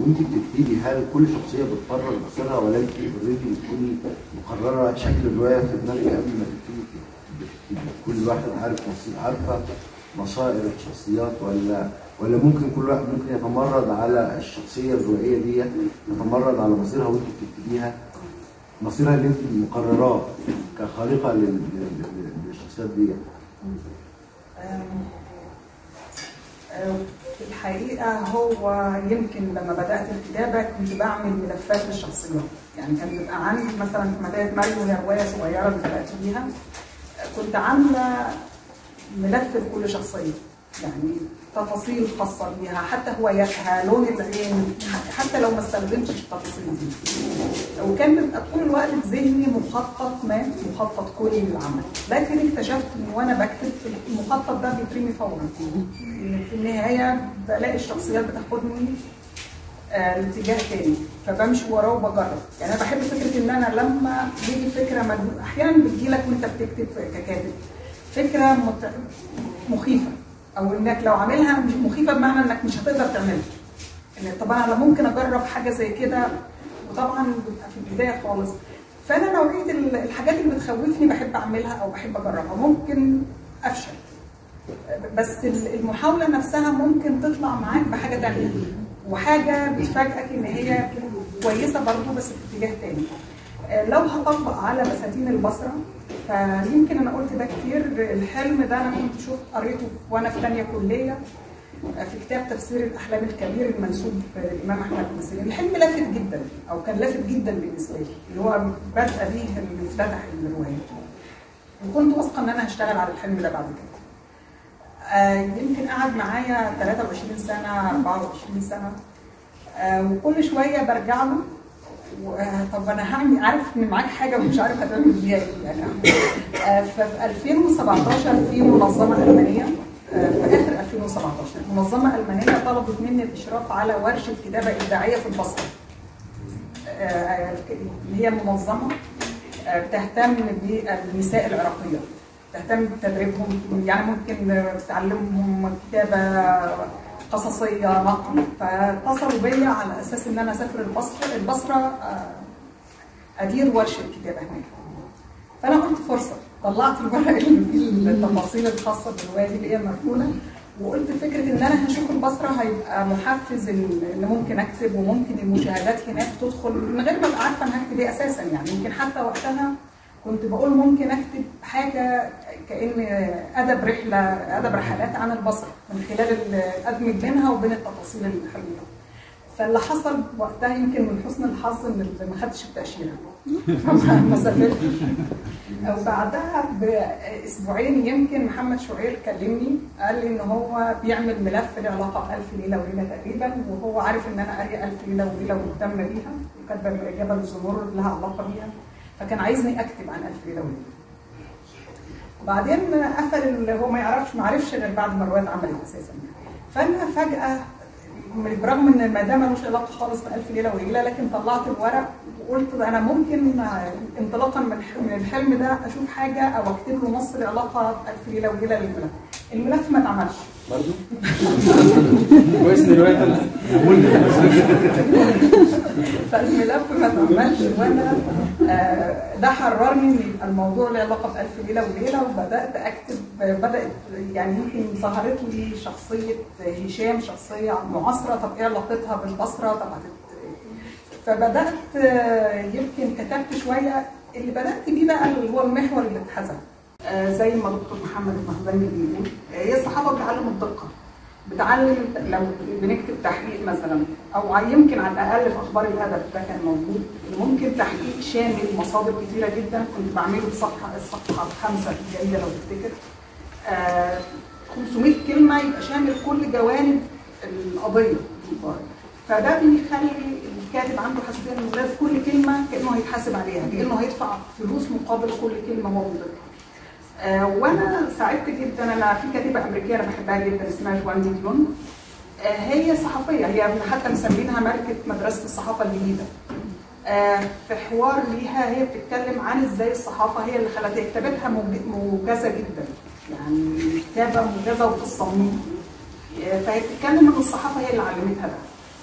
وانت بتكتبي هل كل شخصيه بتقرر مصيرها ولا انت اوريدي بتكوني مقرره شكل الروايه في دماغك قبل ما تكتبي؟ كل واحد عارفه مصائر الشخصيات ولا ممكن كل واحد ممكن يتمرد على الشخصيه الروائيه دي، يتمرد على مصيرها وانت بتكتبيها، مصيرها اللي انت مقرراه كخالقه للشخصيات دي؟ في الحقيقة هو يمكن لما بدأت الكتابة كنت بعمل ملفات للشخصيات، يعني كان بيبقى عندي مثلا في مدينة مريم وهي رواية صغيرة اللي بدأت بيها، كنت عاملة ملف لكل شخصية، يعني تفاصيل خاصة بيها، حتى هواياتها، لون العين، حتى لو ما استخدمتش التفاصيل دي. وكان بيبقى طول الوقت في ذهني مخطط كلي للعمل، لكن اكتشفت ان وانا بكتب المخطط ده بيترمي فورا. في النهاية بلاقي الشخصيات بتاخدني لاتجاه تاني، فبمشي وراه وبجرب. يعني انا بحب فكرة ان انا لما بيجي فكرة احيانا بتجيلك وانت بتكتب ككاتب فكرة مخيفة، او انك لو عاملها مش مخيفه بمعنى انك مش هتقدر تعملها. ان طبعا انا ممكن اجرب حاجه زي كده، وطبعا بيبقى في البدايه خالص. فانا نوعيه الحاجات اللي بتخوفني بحب اعملها او بحب اجربها، ممكن افشل، بس المحاوله نفسها ممكن تطلع معاك بحاجه ثانيه، وحاجه بتفاجئك ان هي كويسه برضه بس في اتجاه ثاني. لو هطبق على بساتين البصره، فيمكن انا قلت ده كتير. الحلم ده انا كنت قريته وانا في ثانيه كليه في كتاب تفسير الاحلام الكبير المنسوب للامام احمد بن سيرين. الحلم لافت جدا، او كان لافت جدا بالنسبه لي، اللي هو بدأ بيه اللي افتتح الروايه، وكنت واثقه ان انا هشتغل على الحلم ده بعد كده. يمكن قعد معايا 23 سنه 24 سنه، وكل شويه برجع له، طب انا هعمل، عارف ان معاك حاجه ومش عارف هتعمل بيها ايه يعني. ففي 2017 في منظمه المانيه، في اخر 2017 منظمه المانيه طلبت مني الاشراف على ورشه كتابه ابداعيه في البصره، اللي هي منظمه بتهتم بالنساء العراقيات، تهتم بتدريبهم، يعني ممكن تعلمهم كتابه قصصيه، نقل. فاتصلوا بيا على اساس ان انا اسافر البصره ادير ورشه كتابه هناك. فانا قلت فرصه، طلعت الورق اللي فيه التفاصيل الخاصه بالروايه دي اللي هي مركونه، وقلت فكره ان انا هشوف البصره هيبقى محفز ان ممكن اكتب، وممكن المشاهدات هناك تدخل من غير ما ابقى عارفه انا هكتب ايه اساسا. يعني يمكن حتى وقتها كنت بقول ممكن اكتب حاجه كأن ادب رحلات عن البصره، من خلال ادمج بينها وبين التفاصيل الحلوه. فاللي حصل وقتها يمكن من حسن الحظ ان ما خدتش التاشيره ما سافرتش. وبعدها باسبوعين يمكن محمد شعير كلمني، قال لي ان هو بيعمل ملف له علاقه بألف ليله وليله تقريبا، وهو عارف ان انا قاريه ألف ليله وليله ومهتمه بيها، وكاتبه جبل الزمر لها علاقه بيها، فكان عايزني اكتب عن ألف ليله وليله. وبعدين قفل، هو ما عرفش غير بعد ما الروايه اتعملت اساسا. فانا فجاه برغم ان ما ده ملوش علاقه خالص بألف ليله وليله، لكن طلعت الورق وقلت انا ممكن انطلاقا من الحلم ده اشوف حاجه او اكتب له نص العلاقه بألف ليله وليله للملف. الملف ما اتعملش برضه. كويس ان الروايه طلعت. فالملف ما اتعملش، وانا ده حررني ان يبقى الموضوع له علاقه بألف ليله وليله، وبدات اكتب. بدات يعني يمكن ظهرت لي شخصيه هشام، شخصيه معاصره، طب ايه علاقتها بالبصره؟ طب فبدات يمكن كتبت شويه. اللي بدات بيه بقى اللي هو المحور اللي اتحذف، زي ما دكتور محمد المهباني بيقول، هي الصحافه بتعلم الدقه، بتعلم لو بنكتب تحقيق مثلا، او يمكن على الاقل في اخبار الادب ده كان موجود، ممكن تحقيق شامل مصادر كثيره جدا. كنت بعمله في الصفحه 5 في الجريده لو تفتكر، 500 كلمه يبقى شامل كل جوانب القضيه. فده بيخلي الكاتب عنده حساسيه انه لازم كل كلمه كانه هيتحاسب عليها، كانه هيدفع فلوس مقابل كل كلمه هو بيضيفها. وانا سعدت جدا. انا في كاتبه امريكيه انا بحبها جدا اسمها جوان ديون، هي صحفيه، هي حتى مسمينها ملكه مدرسه الصحافه الجديده. في حوار ليها هي بتتكلم عن ازاي الصحافه هي اللي خلتها، كتابتها موجزه جدا، يعني كتابه موجزه وفي الصميم. فهي بتتكلم ان الصحافه هي اللي علمتها ده.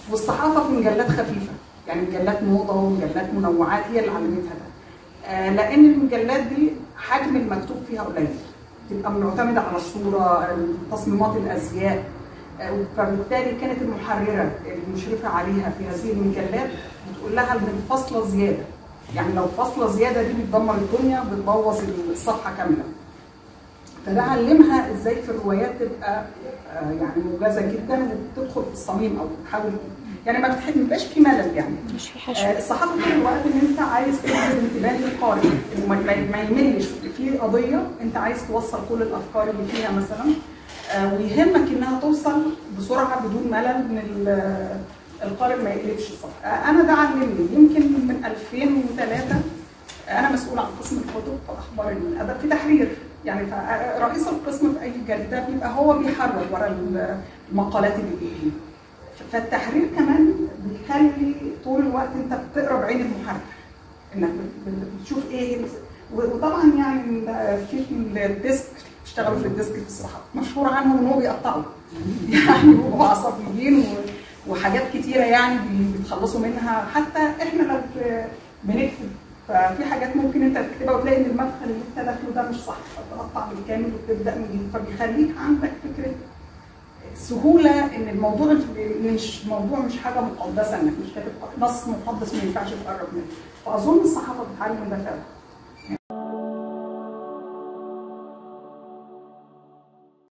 والصحافه في مجلات خفيفه، يعني مجلات موضه ومجلات منوعات هي اللي علمتها ده. لان المجلات دي حجم المكتوب فيها قليل، تبقى معتمده على الصوره، تصميمات الازياء، فبالتالي كانت المحرره المشرفه عليها في هذه المجلات بتقول لها ان الفاصله زياده، يعني لو فاصله زياده دي بتدمر الدنيا، بتبوظ الصفحه كامله. فده علمها ازاي في الروايات تبقى يعني موجزه جدا وبتدخل في الصميم او بتحاول يعني ما بيبقاش في ملل، يعني مش في حشو. الصحافه طول الوقت ان انت عايز تجذب انتباه القارئ، انه ما يملش في قضيه انت عايز توصل كل الافكار اللي فيها مثلا، ويهمك انها توصل بسرعه بدون ملل، من القارئ ما يقلبش الصفحه. انا ده علمني يمكن من 2003 انا مسؤول عن قسم الكتب في اخبار الادب في تحرير، يعني رئيس القسم في اي جريده بيبقى هو بيحرر ورا المقالات اللي بيجي. فالتحرير كمان بيخلي طول الوقت انت بتقرا بعين المحرر، انك بتشوف ايه. وطبعا يعني في الديسك، بيشتغلوا في الديسك في الصحافه مشهور عنهم ان هو بيقطعوا يعني بيبقوا عصبيين وحاجات كتيره يعني بيتخلصوا منها. حتى احنا لو بنكتب ففي حاجات ممكن انت تكتبها وتلاقي ان المدخل اللي انت داخله ده مش صح، فتقطع بالكامل وتبدا من جديد، فبيخليك عندك فكره سهوله ان الموضوع مش حاجه مقدسه، انك مش كاتب نص مقدس ما ينفعش تقرب منه. فاظن الصحافه بتعلم ده فعلا.